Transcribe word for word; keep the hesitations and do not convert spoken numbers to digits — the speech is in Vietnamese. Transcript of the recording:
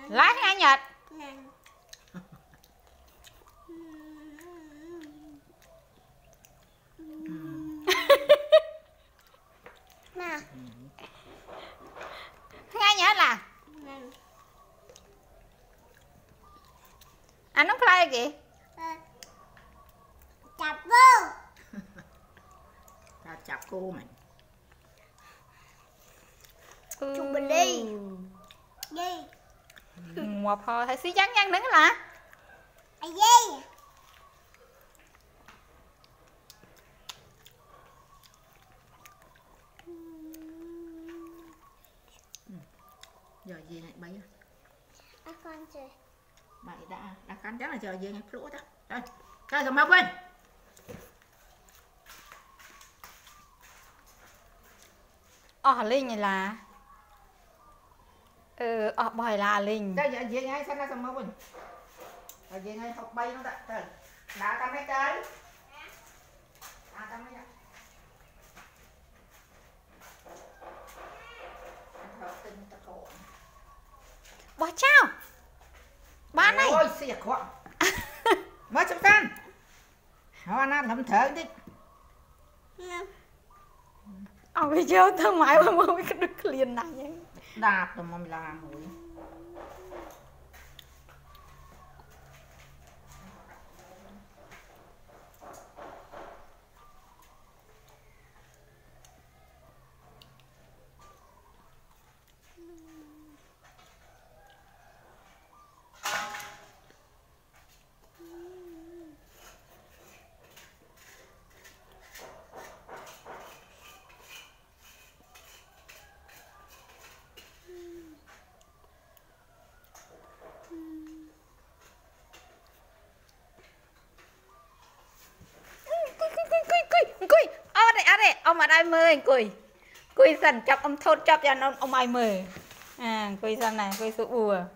lát ngay Nhật. Nè. Ngay Nhật là. Anh nó play kìa. Chặt vô. Ta chặt cô mày. Chụp mình đi. Đi. Một hồi thấy xí trắng nhăn đứng là. À gì? Giờ gì này bay À con chơi. Mày đã đã cắn chắc là giờ gì này lỗ đó. Đây. Đây rồi mau quên. Ờ Linh này là. Ừ, ờ bòi là Linh. Đây giờ gì ngay xem ra xong mau quên. Giờ gì ngay học bay nó đã. Đây. Đã cắn mấy cái. À cắn mấy cái. Bỏ chào. Bán này. Ôi xịt khoạng. Mới chụp tan. Hoa nó thấm thở đi. Ờ bây giờ thơ mãi mà mới được liền này. Đạp rồi mà mình làm rồi. Ông ở đây mơ anh cùi cùi dần chọc ông thốt chọc cho ông ông ai mơ à cùi dần này cùi số bùa